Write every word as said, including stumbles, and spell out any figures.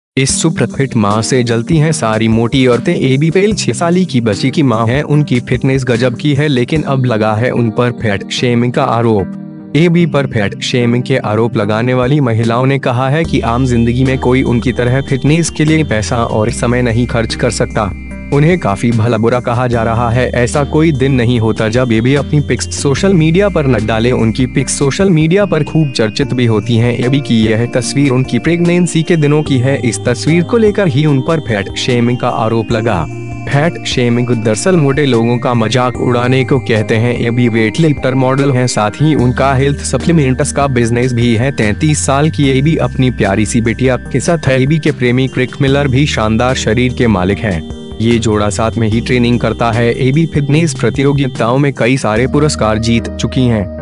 इस super fit माँ से जलती हैं सारी मोटी औरतें। एबी पटेल छह साल की बच्ची की मां है। उनकी फिटनेस गजब की है, लेकिन अब लगा है उन पर फैट शेमिंग का आरोप। एबी पर फैट शेमिंग के आरोप लगाने वाली महिलाओं ने कहा है कि आम जिंदगी में कोई उनकी तरह फिटनेस के लिए पैसा और समय नहीं खर्च कर सकता। उन्हें काफी भला बुरा कहा जा रहा है। ऐसा कोई दिन नहीं होता जब एबी अपनी पिक्स सोशल मीडिया पर न डाले। उनकी पिक्स सोशल मीडिया पर खूब चर्चित भी होती हैं। एबी की यह तस्वीर उनकी प्रेगनेंसी के दिनों की है। इस तस्वीर को लेकर ही उन पर फैट शेमिंग का आरोप लगा। फैट शेमिंग दरअसल मोटे लोगों का मजाक उड़ाने को कहते हैं। एबी वेट लिफ्टर मॉडल हैं, साथ ही उनका हेल्थ सप्लीमेंट्स का बिजनेस भी है। तैंतीस साल की एबी अपनी प्यारी सी बिटिया के साथ है। एबी के प्रेमी क्रिक मिलर भी शानदार शरीर के मालिक हैं। ये जोड़ा साथ में ही ट्रेनिंग करता है। एबी फिटनेस प्रतियोगिताओं में कई सारे पुरस्कार जीत चुकी हैं।